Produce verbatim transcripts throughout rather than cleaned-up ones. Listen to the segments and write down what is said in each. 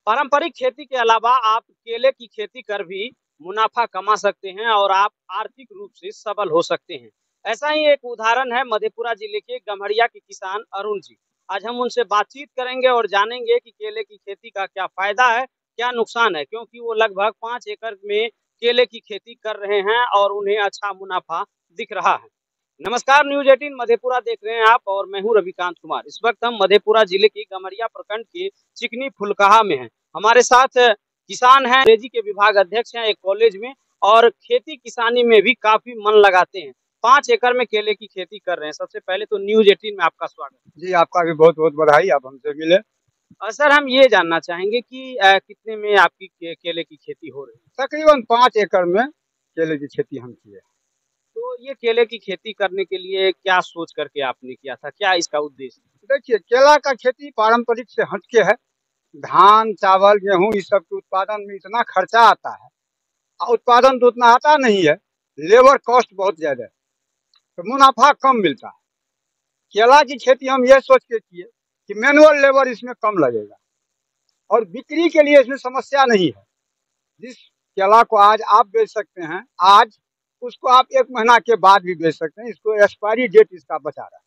पारंपरिक खेती के अलावा आप केले की खेती कर भी मुनाफा कमा सकते हैं और आप आर्थिक रूप से सबल हो सकते हैं। ऐसा ही एक उदाहरण है मधेपुरा जिले के गम्हरिया के किसान अरुण जी। आज हम उनसे बातचीत करेंगे और जानेंगे कि केले की खेती का क्या फायदा है, क्या नुकसान है, क्योंकि वो लगभग पाँच एकड़ में केले की खेती कर रहे हैं और उन्हें अच्छा मुनाफा दिख रहा है। नमस्कार, न्यूज अठारह मधेपुरा देख रहे हैं आप और मैं हूं रविकांत कुमार। इस वक्त हम मधेपुरा जिले के गम्हरिया प्रखंड के चिकनी फुलकाहा में हैं। हमारे साथ किसान हैं, अंग्रेजी के विभाग अध्यक्ष हैं एक कॉलेज में और खेती किसानी में भी काफी मन लगाते हैं। पाँच एकड़ में केले की खेती कर रहे हैं। सबसे पहले तो न्यूज अठारह में आपका स्वागत है। जी, आपका भी बहुत बहुत बधाई, आप हमसे मिले। और सर, हम ये जानना चाहेंगे कि आ, कितने में आपकी के, केले की खेती हो रही है? तकरीबन पाँच एकड़ में केले की खेती हम किए। तो ये केले की खेती करने के लिए क्या सोच करके आपने किया था, क्या इसका उद्देश्य? देखिए, केला का खेती पारंपरिक से हटके है। धान, चावल, गेहूं इस सब के उत्पादन में इतना खर्चा आता है और उत्पादन तो उतना आता नहीं है, लेबर कॉस्ट बहुत ज्यादा है, तो मुनाफा कम मिलता है। केला की खेती हम ये सोच के किए कि मैनुअल लेबर इसमें कम लगेगा और बिक्री के लिए इसमें समस्या नहीं है। जिस केला को आज आप बेच सकते हैं, आज उसको आप एक महीना के बाद भी बेच सकते हैं। इसको एक्सपायरी डेट इसका बचा रहा है,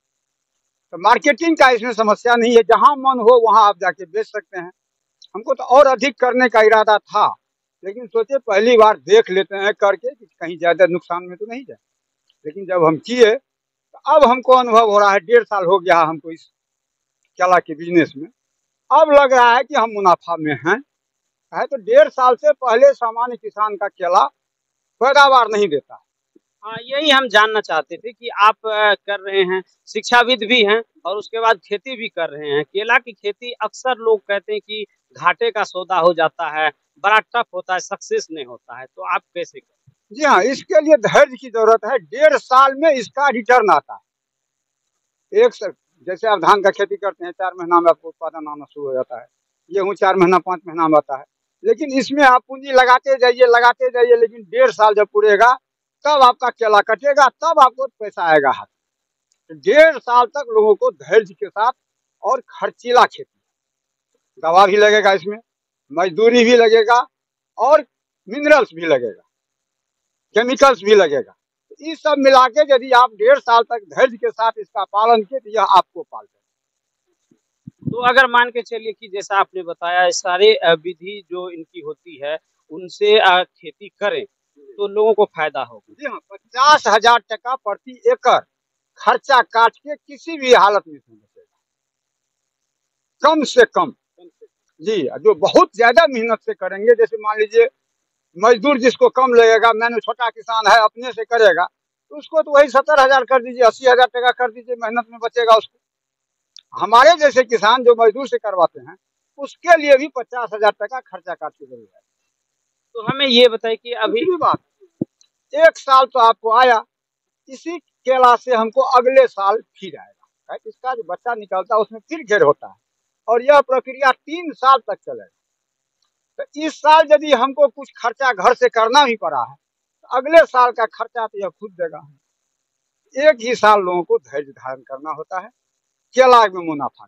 तो मार्केटिंग का इसमें समस्या नहीं है। जहां मन हो वहां आप जाके बेच सकते हैं। हमको तो और अधिक करने का इरादा था, लेकिन सोचे पहली बार देख लेते हैं करके कि कहीं ज्यादा नुकसान में तो नहीं जाए। लेकिन जब हम किए तो अब हमको अनुभव हो रहा है, डेढ़ साल हो गया हमको इस केला के बिजनेस में। अब लग रहा है कि हम मुनाफा में हैं। है तो डेढ़ साल से पहले सामान्य किसान का केला पैदावार नहीं देता। हाँ, यही हम जानना चाहते थे कि आप कर रहे हैं, शिक्षाविद भी हैं और उसके बाद खेती भी कर रहे हैं। केला की खेती अक्सर लोग कहते हैं कि घाटे का सौदा हो जाता है, बड़ा टफ होता है, सक्सेस नहीं होता है, तो आप कैसे करें? जी हाँ, इसके लिए धैर्य की जरूरत है। डेढ़ साल में इसका रिटर्न आता है। एक सर, जैसे आप धान का खेती करते हैं, चार महीना में आपको उत्पादन आना शुरू हो जाता है। गेहूँ चार महीना पाँच महीना में आता है। लेकिन इसमें आप पूंजी लगाते जाइए लगाते जाइए, लेकिन डेढ़ साल जब पूरेगा तब आपका केला कटेगा, तब आपको पैसा आएगा हाथ। तो डेढ़ साल तक लोगों को धैर्य के साथ, और खर्चीला खेती, दवा भी लगेगा इसमें, मजदूरी भी लगेगा और मिनरल्स भी लगेगा, केमिकल्स भी लगेगा। ये सब मिला के यदि आप डेढ़ साल तक धैर्य के साथ इसका पालन किए तो यह आपको पाल देगा। तो अगर मान के चलिए कि जैसा आपने बताया सारे विधि जो इनकी होती है उनसे खेती करें तो लोगों को फायदा होगा। जी हाँ, पचास हजार टका प्रति एकड़ खर्चा काट के किसी भी हालत में बचेगा, कम से कम। जी, जो बहुत ज्यादा मेहनत से करेंगे, जैसे मान लीजिए मजदूर जिसको कम लगेगा, मैंने छोटा किसान है अपने से करेगा, तो उसको तो वही सत्तर हजार कर दीजिए, अस्सी हजार टका कर दीजिए, मेहनत में बचेगा उसको। हमारे जैसे किसान जो मजदूर से करवाते हैं, उसके लिए भी पचास हजार टका खर्चा काट के जरूर है। तो हमें ये बताइए कि अभी भी बात, एक साल तो आपको आया, इसी केला से हमको अगले साल फिर आएगा। इसका जो बच्चा निकलता है उसमें फिर घेर होता है और यह प्रक्रिया तीन साल तक चलेगा। तो इस साल यदि हमको कुछ खर्चा घर से करना भी पड़ा है, तो अगले साल का खर्चा तो यह खुद देगा। एक ही साल लोगों को धैर्य धारण करना होता है केला में मुनाफा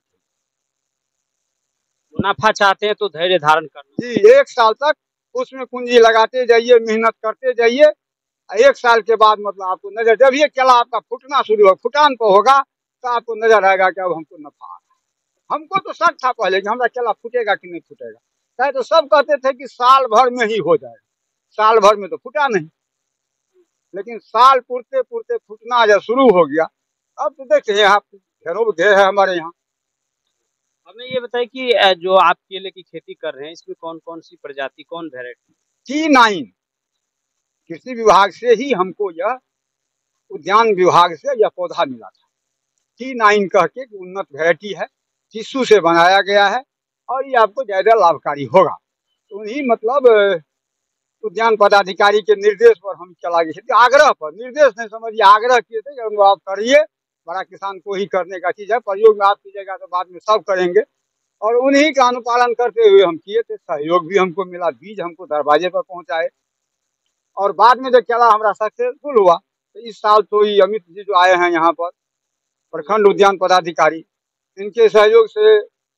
मुनाफा चाहते हैं तो धैर्य धारण करना। जी, एक साल तक उसमें पूंजी लगाते जाइए, मेहनत करते जाइए। एक साल के बाद मतलब आपको नजर, जब ये केला आपका फूटना शुरू हो, फुटान पर होगा, तो आपको नजर आएगा कि अब हमको नफा आ रहा है। हमको तो शक था पहले कि हमारा केला फूटेगा कि नहीं फूटेगा, कहे तो सब कहते थे कि साल भर में ही हो जाएगा। साल भर में तो फूटा नहीं, लेकिन साल पुरते पुरते फूटना जब शुरू हो गया, अब तो देखिए यहाँ घेरों घेर है हमारे यहाँ। हमें ये बताइए कि जो आप केले की खेती कर रहे हैं इसमें कौन कौन सी प्रजाति, कौन वेराइटी? टी नाइन कृषि विभाग से ही हमको यह, उद्यान विभाग से यह पौधा मिला था। टी नाइन कह के उन्नत वेराइटी है, टिश्यू से बनाया गया है और ये आपको ज्यादा लाभकारी होगा। तो उन्हीं मतलब उद्यान पदाधिकारी के निर्देश पर हम चला गए, आग्रह पर, निर्देश नहीं समझिए, आग्रह किए थे कि आप करिए, बड़ा किसान को ही करने का चीज है, प्रयोग में आप कीजिएगा तो बाद में सब करेंगे। और उन्हीं का अनुपालन करते हुए हम किए थे। सहयोग भी हमको मिला, बीज हमको दरवाजे पर पहुंचाए और बाद में जब केला हमारा सक्सेसफुल हुआ तो इस साल तो ये अमित जी जो आए हैं यहाँ पर, प्रखंड उद्यान पदाधिकारी, इनके सहयोग से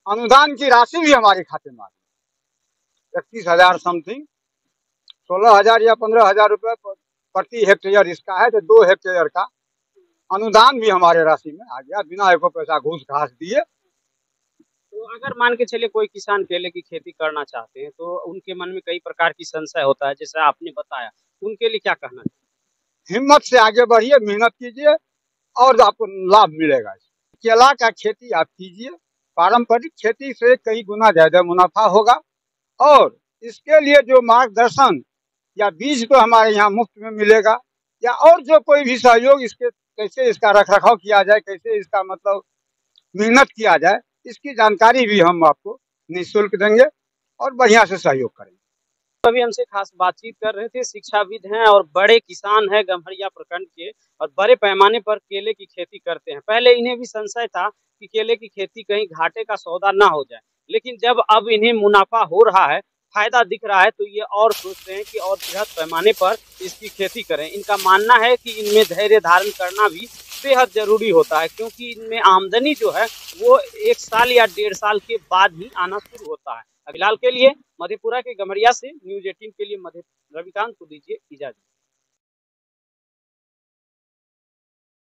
अनुदान की राशि भी हमारे खाते में आ गई, इकतीस हजार समथिंग, सोलह हजार या पंद्रह हजार रुपये प्रति हेक्टेयर इसका है, तो दो हेक्टेयर का अनुदान भी हमारे राशि में आ गया बिना एको पैसा घूस घास दिए। तो अगर मान के चलिए कोई किसान केले की खेती करना चाहते हैं तो उनके मन में कई प्रकार की संशय होता है, जैसे आपने बताया, उनके लिए क्या कहना है? हिम्मत से आगे बढ़िए, मेहनत कीजिए और आपको लाभ मिलेगा। केला का खेती आप कीजिए, पारंपरिक खेती से कई गुना ज्यादा मुनाफा होगा। और इसके लिए जो मार्गदर्शन या बीज तो हमारे यहाँ मुफ्त में मिलेगा, या और जो कोई भी सहयोग, इसके कैसे इसका रख रखाव किया जाए, कैसे इसका मतलब मेहनत किया जाए, इसकी जानकारी भी हम आपको निःशुल्क देंगे और बढ़िया से सहयोग करेंगे। अभी हमसे खास बातचीत कर रहे थे, शिक्षाविद हैं और बड़े किसान हैं गम्हरिया प्रखंड के, और बड़े पैमाने पर केले की खेती करते हैं। पहले इन्हें भी संशय था कि केले की खेती कहीं घाटे का सौदा ना हो जाए, लेकिन जब अब इन्हें मुनाफा हो रहा है, फायदा दिख रहा है, तो ये और सोचते हैं कि और बृहद पैमाने पर इसकी खेती करें। इनका मानना है कि इनमें धैर्य धारण करना भी बेहद जरूरी होता है, क्योंकि इनमें आमदनी जो है वो एक साल या डेढ़ साल के बाद ही आना शुरू होता है। फिलहाल के लिए मधेपुरा के गम्हरिया से न्यूज अठारह के लिए मध्य रविकांत को दीजिए इजाजत।